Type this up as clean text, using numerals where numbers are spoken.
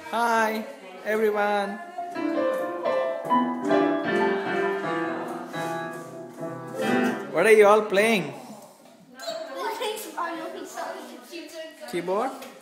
Hi, everyone. What are you all playing? Keyboard?